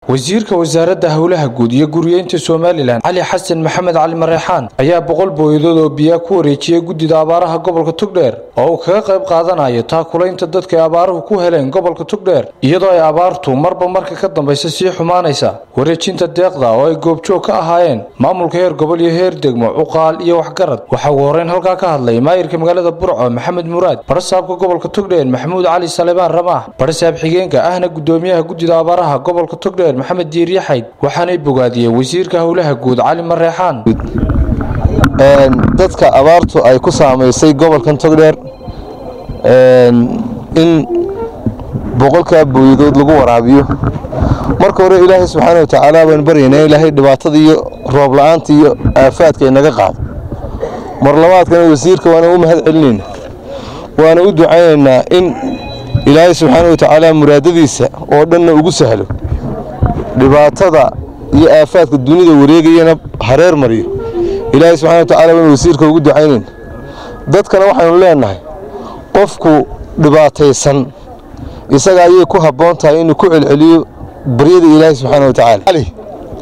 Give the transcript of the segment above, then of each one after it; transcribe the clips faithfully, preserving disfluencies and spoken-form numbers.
wasiirka wasaaradda hawlaha guud iyo guriyeynta Soomaaliland Ali Xasan Maxamed Cali Mareexaan ayaa boqol booyadood oo biyo ku wareejiyay gudida abaaraha gobolka Togdheer oo uu kaga qayb qaadanayo taakulaynta dadka abaaruhu ku heleen gobolka Togdheer iyadoo ay abaartu marba marka ka dambaysa sii xumaanaysa wareejinta deeqda oo ay goobjoog ka ahaayeen maamulka heer gobol iyo heer degmo uqaal iyo waxgarad waxa uu horeen halka ka hadlay maayirka magaalada Burco Maxamed Muraad barasaabka gobolka Togdheer Maxamuud Cali Salebaan Ramaah barasaab xigeenka ahna gudoomiyaha gudida abaaraha gobolka Togdheer Maxamed Diir Yaxayd waxaanay bogaadiyay wasiirka hawlaha guud Cali Mareexaan een dadka abaartu ay ku saameysay gobolkan Togdheer een in boqolka booyadood lagu waraabiyo marka hore Ilaahay subhanahu wa ta'ala baan baryaynaa Ilaahay dhibaatada iyo roob la'aanta iyo aafaadka inaga qaad mar labaadkan wasiirka waana u mahad celinayna waana u ducaynaynaa in Ilaahay subhanahu wa ta'ala muraadadiisa oo dhan ugu sahlo dhibaatada iyo aafaadka dunida wareegayna hareer mariyo Ilaahay subhanahu wa ta'ala waan wasiirka ugu ducaynayna dadkana waxaanu leenahay qofku dhibaataysan isaga ayay ku haboon tahay inuu ku celceliyo baryada Ilaahay subhanahu wa ta'ala ali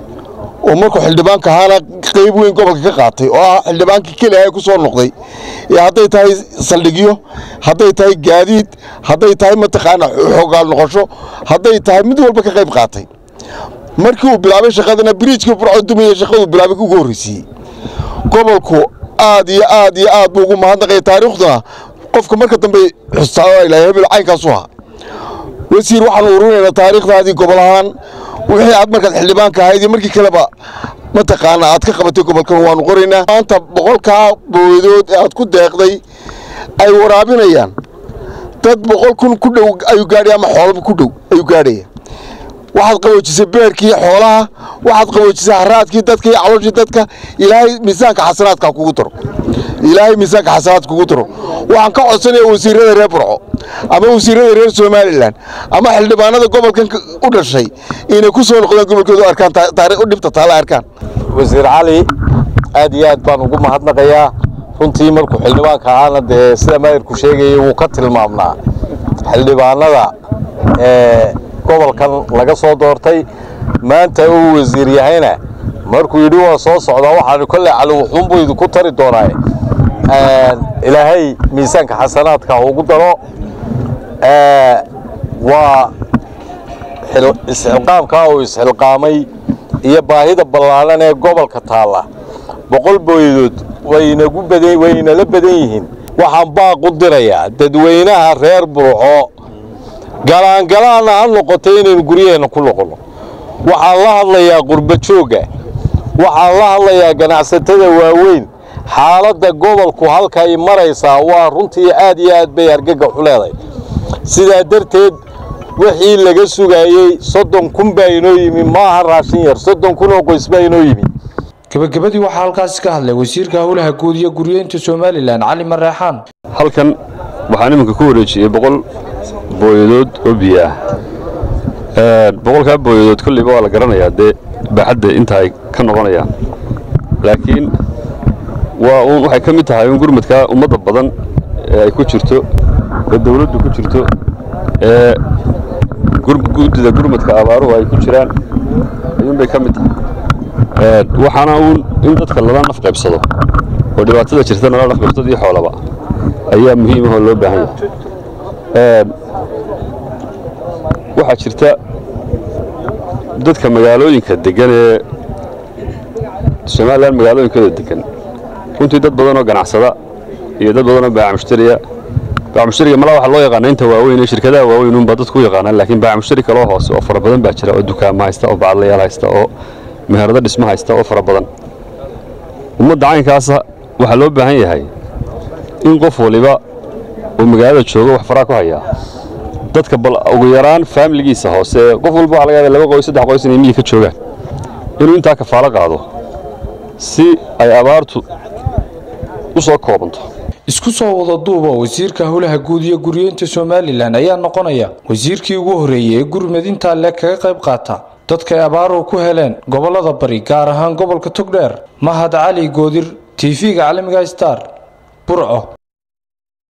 oo markuu xildhibaanka ahaana qayb weyn gobolka ka qaatay oo xildhibaankii kaliya ku soo noqday ee haday tahay saldhigyo haday tahay gaadiid haday tahay mataqaana xogaal noqosho haday tahay mid walba ka qayb qaatay markii uu bilaabay shaqadana bridge-ka Burco dumay shaqadu bilaabay ku horeysay gobolku aad iyo aad iyo aad ugu mahadnaqay taariikhdana qofka marka dambe xustaa Ilaahay bil caynkaas u ahaa wasiir waxaan ururinayna taariikhdaadii gobol ahaan wixii aad marka xildhibaanka ahayd markii kaleba ma taqaan aad ka qabatay gobolkan waan qoraynaa maanta boqolka booyadood aad ku deeqday ay waraabinayaan dad boqol kun ku dhow ay gaadhiyaan ama xoolo ku dhow ay gaadhayaan waxaad qaboojisay beerkii xoolaha waxaad qaboojisay haraadkii dadka iyo calooshii dadka Ilaahay miisaanka xasanaadka kugu daro Ilaahay miisaanka xasanaadka kugu daro waxaan ka codsanayaa wasiirada reer Burco ama wasiirada reer Soomaaliland ama xildhibaanada gobolkan u dhashay inay ku soo noqdaan gobolkooda arkaan taariikh u dhibta taala arkaan wasiir Cali aad iyo aad baan ugu mahadnaqayaa runtii markuu xildhibaanka ahaana de sida maayirku sheegay uu ka tilmaamnaa xildhibaanada ee gobolkan laga soo doortay maanta uu wasiir yahayna markuu yidhi waa soo socda waxaan kulli cali wuxuun buu ku tari doonaa ee Ilaahay miisaanka xasanaadka ugu daro ee waa isxilqaamka oo isxilqaamay iyo baahida ballaaran ee gobolka taala boqol booyadood wayna gu badan wayna la badan yihiin waxaan baaq u dirayaa dadweynaha reer Burco galaan galaan aan noqotay inay guriyeena ku noqono waxaan la hadlayaa qurba jooga waxaan la hadlayaa ganacsatada waaweyn xaaladda gobolku halka ay maraysaa waa runtii aad iyo aad bay argagax u leedahay sida darteed wixii laga sugayay soddon kun baa inoo yimi maaha raashin yar soddon kun oo qoys baa inoo yimi gabagabadii waxaa halkaas ka hadlay wasiirka hawlaha guud iyo guriyeynta Soomaaliland Cali Mareexaan halkan waxaan iminka ku wareejiyay boqol booyadood oo biyo ah ee boqolka booyadood kulli waa la garanayaa de baaxadda inta ay ka noqonayaan laakiin waa uu waxay ka mid tahay in gurmadka ummadda badan ee ay ku jirto ee dawladdu ku jirto ee gurmadka gurmadka abaaruhu ay ku jiraan ayuun bay ka mid tahay ee waxaana uu in dadka laba naf qaybsado oo dhibaatada jirta nolol qaybsado iyo xoolaba ayaa muhiim ah oo loo baahan yahay ee waxa jirta dadka magaalooyinka degan ee Soomaaliland magaalooyinka degan runtii dad badan oo ganacsada iyo dad badan oo baac mushtariya baac mushtariga malaha waxa loo yaqaan inta waaweyn ee shirkadaha waaweyn un baa dadku yaqaanaan laakiin baac mushtari kale oo hoose oo fara badan baa jira oo dukaamo haysta oo bacadlayaal haysta oo meherada dhismo haysta oo fara badan ummadda caynkaas waxa loo baahan yahay in qof waliba oo magaalada jooga wax fara ku haya dadka bal ugu yaraan family-giisa hoose qof walba waxa laga yaabaa laba qoys saddex qoys inay miyi ka joogaan inuu inta ka faalo qaado si ay abaartu u soo koobanto isku soo wada duuba wasiirka hawlaha guud iyo guriyeynta Soomaaliland ayaa noqonaya wasiirkii ugu horeeyay ee gurmadinta le kaga qayb qaata dadka abaaruhu ku heleen gobolada bari gaar ahaan gobolka Togdheer Mahad Cali Goodir T V-ga caalamiga Star Burco.